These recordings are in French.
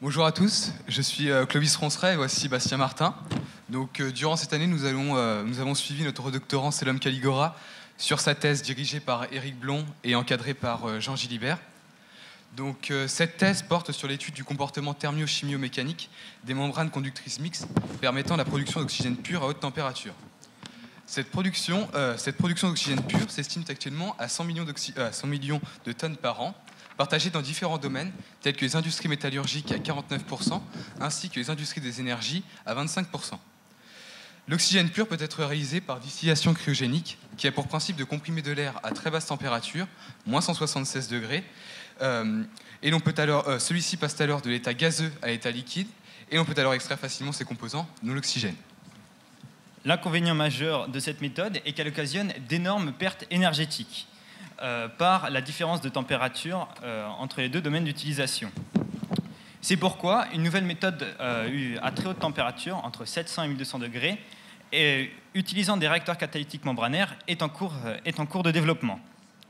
Bonjour à tous, je suis Clovis Ronceret et voici Bastien Martin. Donc, durant cette année, nous avons suivi notre doctorant Selom Caligora sur sa thèse dirigée par Éric Blond et encadrée par Jean Gilibert. Donc, cette thèse porte sur l'étude du comportement thermio-chimio-mécanique des membranes conductrices mixtes permettant la production d'oxygène pur à haute température. Cette production d'oxygène pur s'estime actuellement à 100 millions de tonnes par an, partagées dans différents domaines, tels que les industries métallurgiques à 49%, ainsi que les industries des énergies à 25%. L'oxygène pur peut être réalisé par distillation cryogénique, qui a pour principe de comprimer de l'air à très basse température, moins 176 degrés, et celui-ci passe alors de l'état gazeux à l'état liquide, et on peut alors extraire facilement ses composants, dont l'oxygène. L'inconvénient majeur de cette méthode est qu'elle occasionne d'énormes pertes énergétiques par la différence de température entre les deux domaines d'utilisation. C'est pourquoi une nouvelle méthode à très haute température, entre 700 et 1200 degrés, utilisant des réacteurs catalytiques membranaires, est en cours de développement.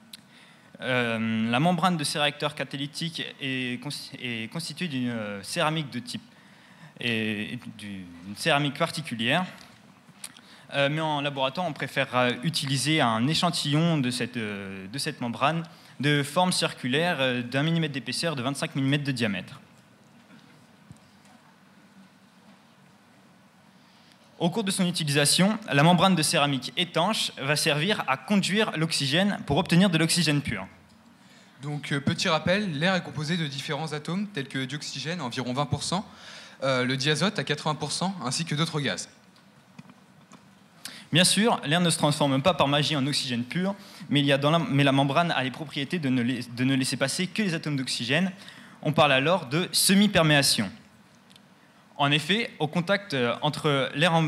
La membrane de ces réacteurs catalytiques est constituée d'une céramique de type d'une céramique particulière. Mais en laboratoire, on préfère utiliser un échantillon de cette membrane de forme circulaire d'1 mm d'épaisseur, de 25 mm de diamètre. Au cours de son utilisation, la membrane de céramique étanche va servir à conduire l'oxygène pour obtenir de l'oxygène pur. Donc, petit rappel, l'air est composé de différents atomes, tels que le dioxygène, environ 20%, le diazote à 80%, ainsi que d'autres gaz. Bien sûr, l'air ne se transforme pas par magie en oxygène pur, mais la membrane a les propriétés de ne laisser passer que les atomes d'oxygène. On parle alors de semi-perméation. En effet, au contact entre l'air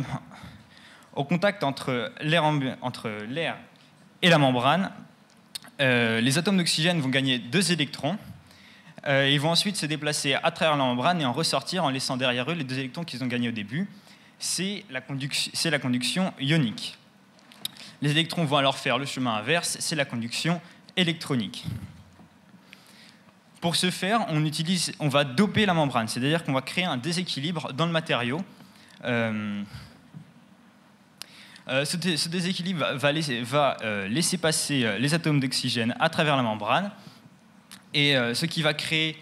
et la membrane, les atomes d'oxygène vont gagner 2 électrons. Ils vont ensuite se déplacer à travers la membrane et en ressortir en laissant derrière eux les 2 électrons qu'ils ont gagnés au début. C'est la conduction ionique. Les électrons vont alors faire le chemin inverse, c'est la conduction électronique. Pour ce faire, on va doper la membrane, c'est-à-dire qu'on va créer un déséquilibre dans le matériau. Ce déséquilibre va laisser passer les atomes d'oxygène à travers la membrane, et ce qui va créer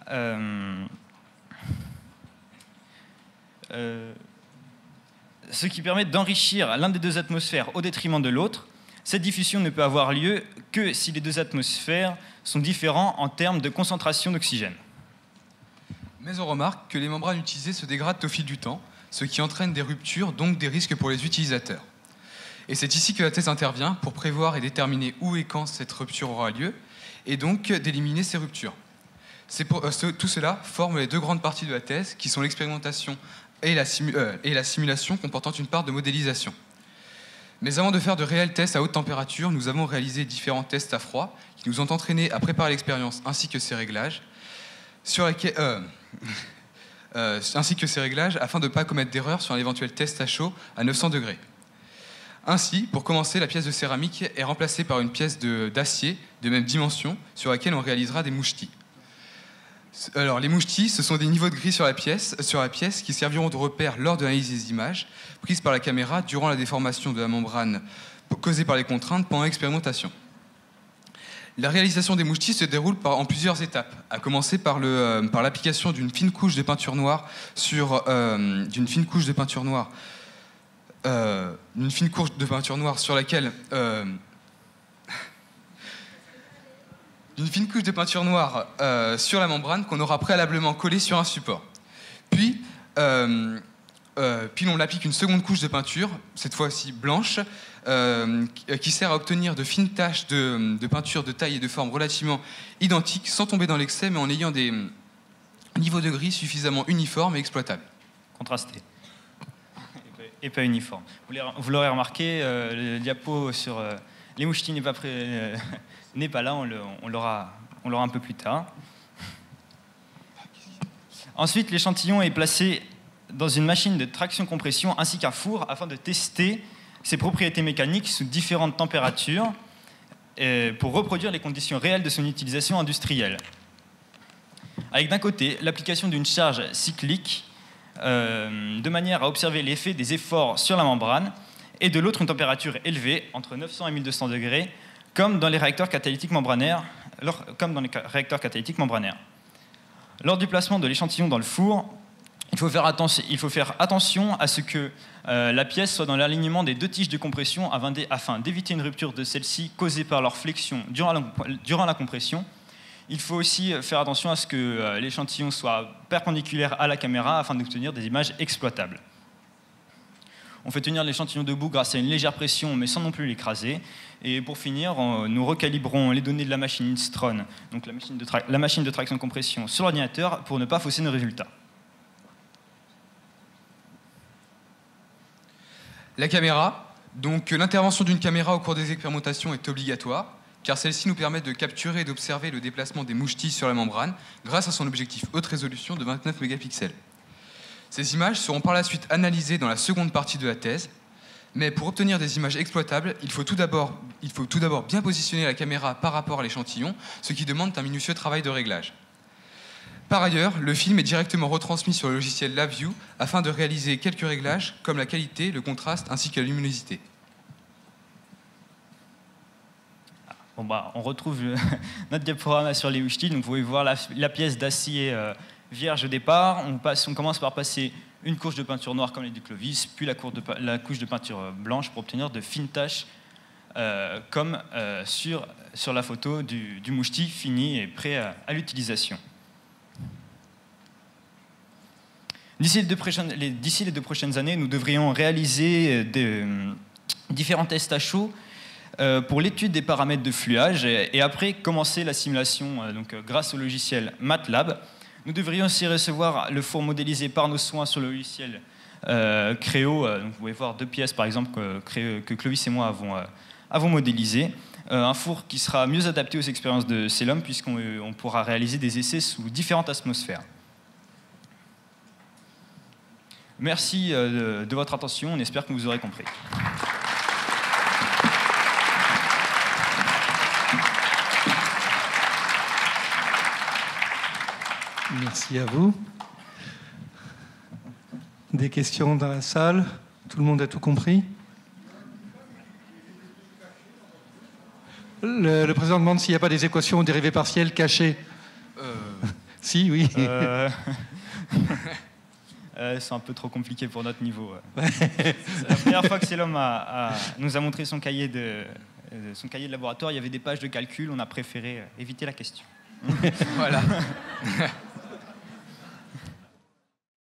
ce qui permet d'enrichir l'un des 2 atmosphères au détriment de l'autre. Cette diffusion ne peut avoir lieu que si les 2 atmosphères sont différents en termes de concentration d'oxygène. Mais on remarque que les membranes utilisées se dégradent au fil du temps, ce qui entraîne des ruptures, donc des risques pour les utilisateurs. Et c'est ici que la thèse intervient pour prévoir et déterminer où et quand cette rupture aura lieu, et donc d'éliminer ces ruptures. Tout cela forme les 2 grandes parties de la thèse, qui sont l'expérimentation et la simulation comportant une part de modélisation. Mais avant de faire de réels tests à haute température, nous avons réalisé différents tests à froid qui nous ont entraînés à préparer l'expérience ainsi que ses réglages, afin de ne pas commettre d'erreur sur un éventuel test à chaud à 900 degrés. Ainsi, pour commencer, la pièce de céramique est remplacée par une pièce d'acier de même dimension sur laquelle on réalisera des mouchetis. Alors, les mouchetis, ce sont des niveaux de gris sur la pièce qui serviront de repère lors de l'analyse des images prises par la caméra durant la déformation de la membrane causée par les contraintes pendant l'expérimentation. La réalisation des mouchetis se déroule en plusieurs étapes, à commencer par l'application d'une fine couche de peinture noire sur laquelle d'une fine couche de peinture noire sur la membrane qu'on aura préalablement collée sur un support. Puis l'on applique une seconde couche de peinture, cette fois-ci blanche, qui sert à obtenir de fines taches de peinture de taille et de forme relativement identiques, sans tomber dans l'excès, mais en ayant des niveaux de gris suffisamment uniformes et exploitables. Contrasté. Et pas uniforme. Vous l'aurez remarqué, le diapo sur les mouchetis n'est pas là, on l'aura un peu plus tard. Ensuite, l'échantillon est placé dans une machine de traction-compression ainsi qu'un four afin de tester ses propriétés mécaniques sous différentes températures pour reproduire les conditions réelles de son utilisation industrielle. avec d'un côté l'application d'une charge cyclique de manière à observer l'effet des efforts sur la membrane, et de l'autre une température élevée, entre 900 et 1200 degrés, comme dans les réacteurs catalytiques membranaires. Lors du placement de l'échantillon dans le four, il faut faire attention à ce que la pièce soit dans l'alignement des deux tiges de compression afin d'éviter une rupture de celle-ci causée par leur flexion durant la compression. Il faut aussi faire attention à ce que l'échantillon soit perpendiculaire à la caméra afin d'obtenir des images exploitables. On fait tenir l'échantillon debout grâce à une légère pression, mais sans non plus l'écraser. Et pour finir, nous recalibrons les données de la machine Instron, donc la machine de traction de compression, sur l'ordinateur pour ne pas fausser nos résultats. La caméra. Donc l'intervention d'une caméra au cours des expérimentations est obligatoire, car celle-ci nous permet de capturer et d'observer le déplacement des mouches-tiges sur la membrane grâce à son objectif haute résolution de 29 mégapixels. Ces images seront par la suite analysées dans la seconde partie de la thèse, mais pour obtenir des images exploitables, il faut tout d'abord bien positionner la caméra par rapport à l'échantillon, ce qui demande un minutieux travail de réglage. Par ailleurs, le film est directement retransmis sur le logiciel LabVIEW afin de réaliser quelques réglages comme la qualité, le contraste ainsi que la luminosité. On retrouve notre diaporama sur les mouches-tiges. Donc vous pouvez voir la pièce d'acier vierge au départ. On commence par passer une couche de peinture noire comme les du Clovis, puis la couche de peinture blanche pour obtenir de fines taches comme sur la photo du mouche-tige fini et prêt à l'utilisation. D'ici les 2 prochaines années, nous devrions réaliser différents tests à chaud pour l'étude des paramètres de fluage et après commencer la simulation grâce au logiciel MATLAB. Nous devrions aussi recevoir le four modélisé par nos soins sur le logiciel Creo. Donc vous pouvez voir 2 pièces par exemple que Clovis et moi avons modélisées. Un four qui sera mieux adapté aux expériences de Célum puisqu'on pourra réaliser des essais sous différentes atmosphères. Merci de votre attention, on espère que vous aurez compris. Merci à vous. Des questions dans la salle? Tout le monde a tout compris? Le président demande s'il n'y a pas des équations ou dérivées partielles cachées. Si, oui. C'est un peu trop compliqué pour notre niveau. C'est la première fois que Célum nous a montré son cahier de laboratoire. Il y avait des pages de calcul. On a préféré éviter la question. Voilà.